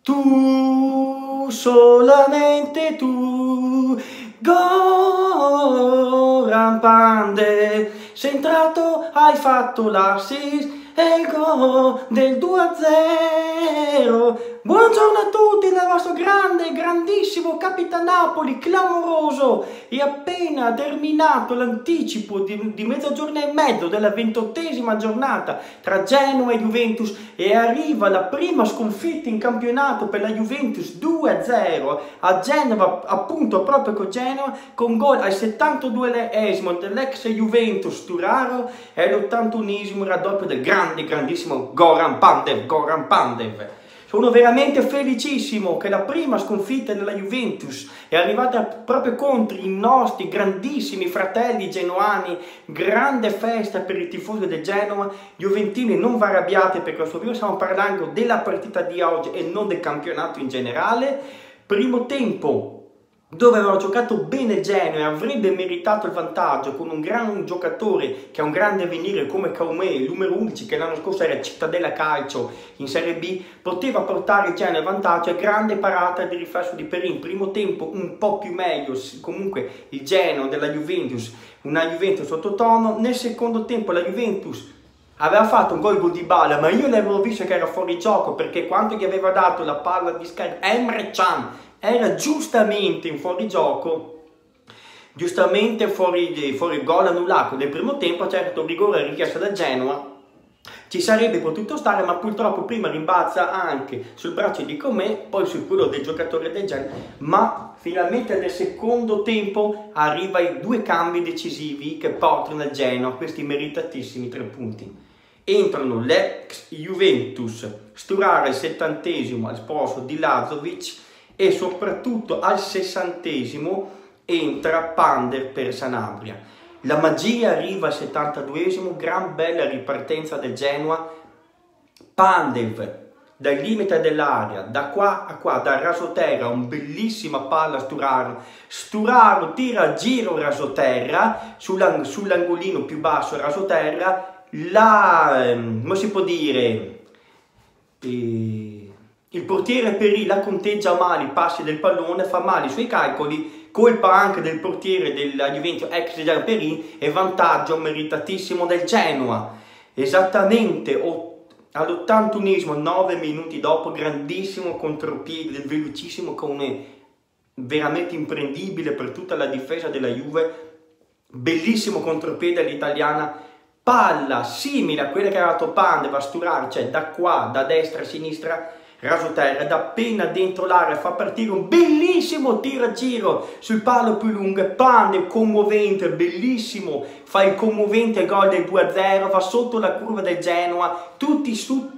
Tu, solamente tu, Goran Pandev, sei entrato, hai fatto l'assist e il gol del 2-0. Buongiorno a tutti dal vostro grande, grandissimo Capitan Napoli, clamoroso. È appena terminato l'anticipo di mezzogiorno e mezzo della 28ª giornata tra Genoa e Juventus e arriva la prima sconfitta in campionato per la Juventus 2-0 a Genova, appunto proprio con Genoa, con gol al 72esimo dell'ex Juventus Sturaro e all'81esimo raddoppio del grandissimo Goran Pandev. Sono veramente felicissimo che la prima sconfitta della Juventus è arrivata proprio contro i nostri grandissimi fratelli genoani. Grande festa per i tifosi del Genoa. Juventini, non vi arrabbiate per questo video, stiamo parlando della partita di oggi e non del campionato in generale. Primo tempo dove aveva giocato bene il Genoa e avrebbe meritato il vantaggio con un gran giocatore che ha un grande avvenire come Caumé, il numero 11 che l'anno scorso era Cittadella Calcio in Serie B, poteva portare il Genoa al vantaggio e grande parata di riflesso di Perin. Primo tempo un po' più meglio, comunque il Genoa della Juventus, una Juventus sottotono. Nel secondo tempo la Juventus aveva fatto un gol di Dybala, ma io l'avevo visto che era fuori gioco perché quando gli aveva dato la palla di scarico Emre Can era giustamente in fuorigioco, giustamente fuori gol annullato nel primo tempo. Certo, rigore richiesto da Genoa ci sarebbe potuto stare, ma purtroppo prima rimbalza anche sul braccio di Comè, poi su quello del giocatore del Genoa, ma finalmente nel secondo tempo arriva i due cambi decisivi che portano il Genoa a questi meritatissimi 3 punti. Entrano l'ex Juventus Sturaro al 70esimo al posto di Lazovic e soprattutto al 60esimo entra Pandev per Sanabria. La magia arriva al 72esimo, gran bella ripartenza del Genoa. Pandev dal limite dell'area, da qua a qua, da rasoterra, un bellissima palla Sturaro. Sturaro tira a giro rasoterra, sull'angolino più basso rasoterra, come si può dire, il portiere Perin la conteggia male i passi del pallone, fa male i suoi calcoli, colpa anche del portiere della Juventus ex Perin e vantaggio meritatissimo del Genoa. Esattamente all'81esimo, 9 minuti dopo, grandissimo contropiede del velocissimo Koné, veramente imprendibile per tutta la difesa della Juve, bellissimo contropiede all'italiana, palla simile a quella che aveva fatto Pandev a Sturaro, cioè da qua, da destra a sinistra, rasoterra, da appena dentro l'area fa partire un bellissimo tiro a giro sul palo più lungo. Pandev commovente, bellissimo, fa il commovente gol del 2-0, va sotto la curva del Genoa, tutti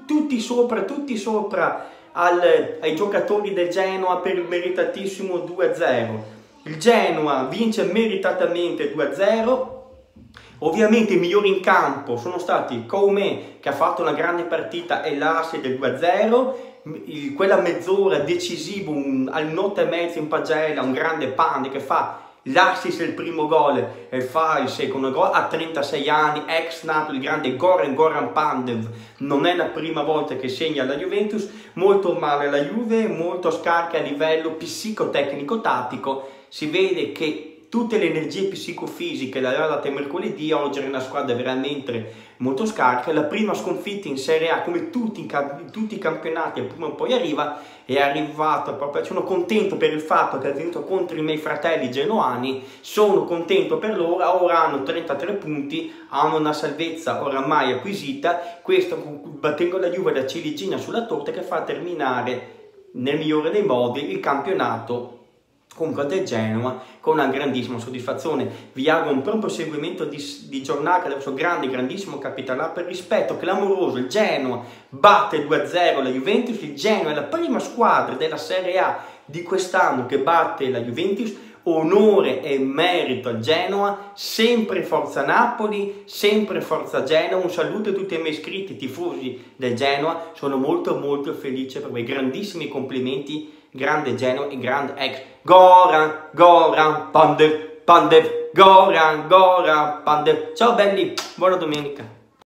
sopra ai giocatori del Genoa per il meritatissimo 2-0. Il Genoa vince meritatamente 2-0. Ovviamente i migliori in campo sono stati Koumé, che ha fatto una grande partita, e l'asse del 2-0. Quella mezz'ora decisiva al notte e mezza in pagella, un grande Pandev che fa l'assist del primo gol e fa il secondo gol a 36 anni, ex Napoli, il grande Goran Pandev. Non è la prima volta che segna la Juventus. Molto male la Juve, molto scarsa a livello psicotecnico-tattico. Si vede che tutte le energie psicofisiche le aveva date mercoledì, oggi era una squadra veramente molto scarsa. La prima sconfitta in Serie A, come tutti i campionati, prima o poi arriva, è arrivato proprio. Sono contento per il fatto che è venuto contro i miei fratelli genoani, sono contento per loro. Ora hanno 33 punti, hanno una salvezza oramai acquisita, questo battendo la Juve da ciliegina sulla torta che fa terminare nel migliore dei modi il campionato comunque del Genoa con una grandissima soddisfazione. Vi auguro un pronto proseguimento di giornata del vostro grandissimo Capitan, per rispetto clamoroso. Il Genoa batte 2-0 la Juventus. Il Genoa è la prima squadra della Serie A di quest'anno che batte la Juventus. Onore e merito al Genoa, sempre forza Napoli, sempre forza Genoa. Un saluto a tutti i miei iscritti tifosi del Genoa, sono molto felice per voi, grandissimi complimenti, grande Genoa e grande ex Goran Pandev. Ciao belli, buona domenica.